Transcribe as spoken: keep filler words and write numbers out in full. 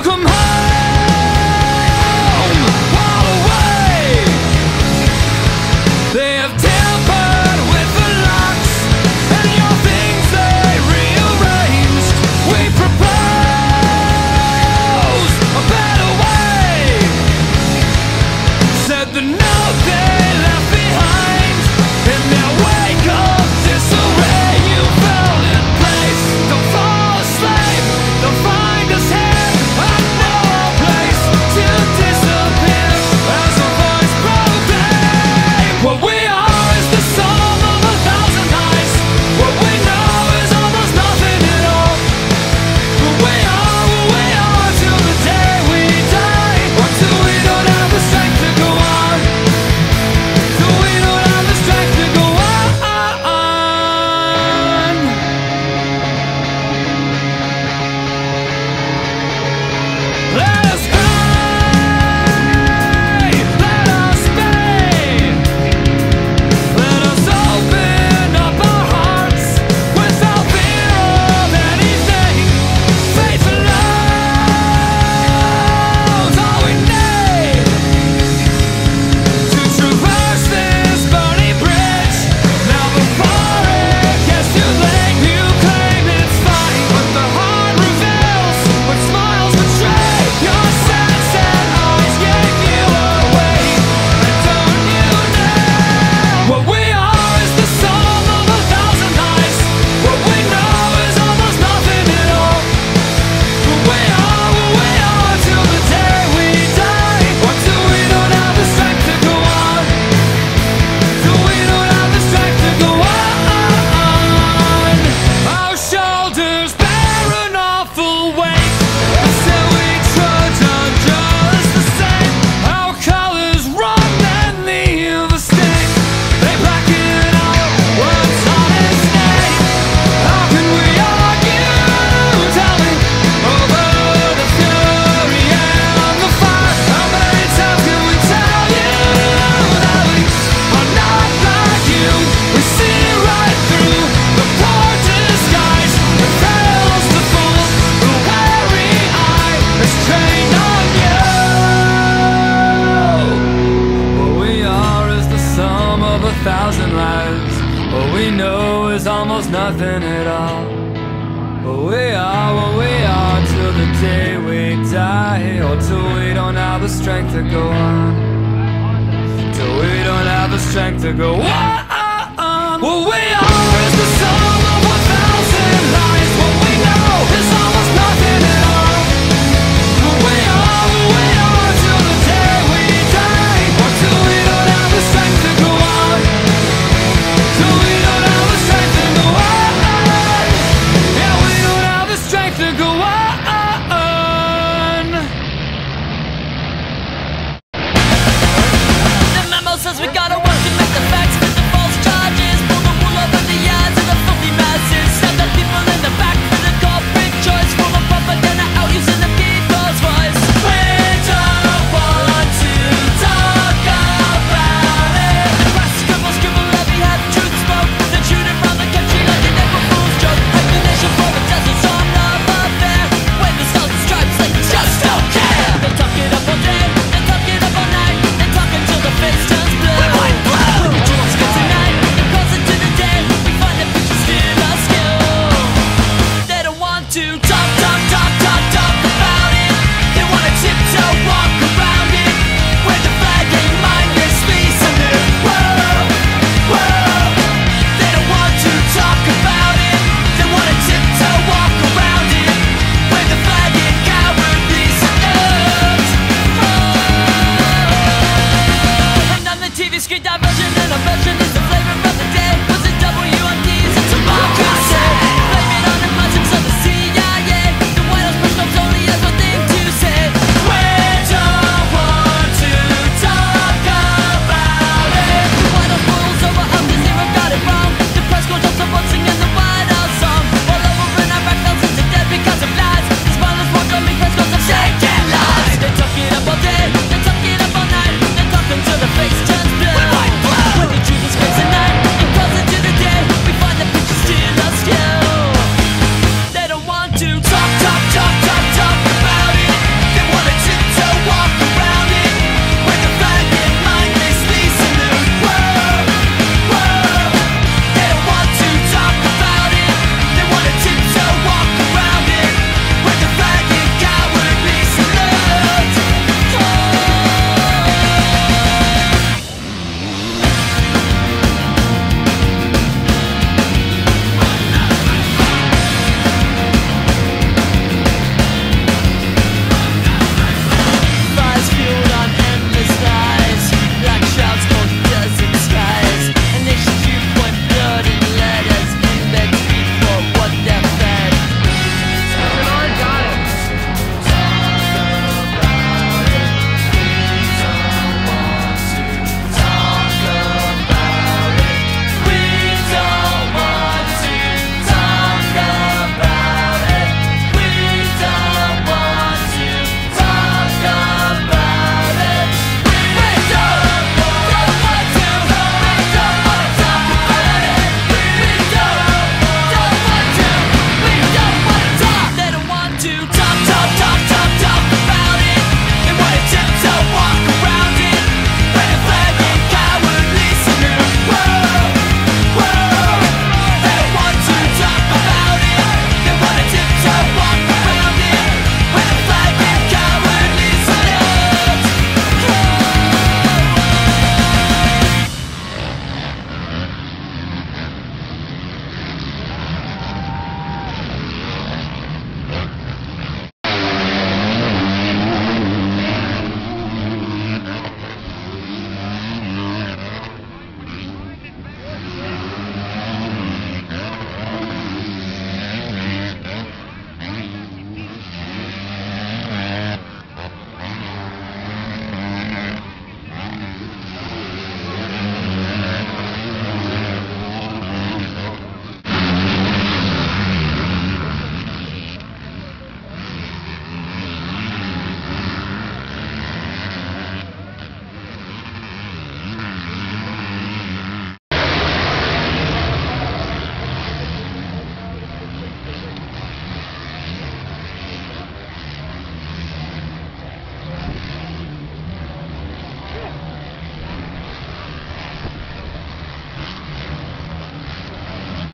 Welcome home, all away. They have tampered with the locks, and your things they rearranged. We propose a better way. Said the note they left behind in their wake of disarray. You fell in place. Don't fall asleep. Don't find us here. I know a place to disappear as a voice proclaimed. What we are is the sum of a thousand highs. What we know is almost nothing at all. What we are, what we are till the day we die, or till we don't have the strength to go on. Till we don't have the strength to go on. Let us pray, let us pray. Let us open up our hearts without fear of anything. Faith alone's all we need to traverse this burning bridge. Now before it gets too late, you claim it's fine, but the heart reveals what smiles betray. Your sad, sad eyes gave you away, and don't you know? What we are is the sum of a thousand highs. What we know is almost nothing at all. What we are, what we are till the day we die, or till we don't have the strength to go on. Till we don't have the strength to go on. Our shoulders bear an awful weight, and still we trudge on just the same. Our colors run and leave a stain. They blacken out what's on its name. How can we argue? Tell me, over the fury and the fire. How many times can we tell you that we are not like you? We see right through the poor disguise that fails to fool. The wary eye is trained on you. What we are is the sum of a thousand lives. What we know is almost nothing at all. What we are, what we are till the day we die, or till we don't have the strength to go on. Till we don't have the strength to go on. What we are is the sum of a thousand lies. What we know is almost nothing at all. What we are, what we are till the day we die, or till we don't have the strength to go on. Till we don't have the strength to go on. Yeah, we don't have the strength to go on. The memo says we gotta work and make the facts fit the false charges. Pull the wool over the eyes of the filthy masses. Stab the people in the back for the corporate choice. Full of propaganda out using the people's voice. We don't want to talk about it. Press scribble, scribble, every head truth smoke. Then shoot it round the country like an April Fool's joke. Explanation for a desert song of affair. When the stars and stripes, they just don't care. They talk it up all day, they talk it up all night. They talk until the face turns blue. We might blow. When the dreams get tonight, and closer to the day, we find that pictures still are skill. They don't want to talk, talk, talk, talk, talk about it. They wanna tiptoe, walk around it. Where the flag ain't mindlessly salute. Whoa, whoa. They don't want to talk about it. They wanna tiptoe, walk around it. Where the flag ain't cowardly salute. And on the T V screen, diversion and aversion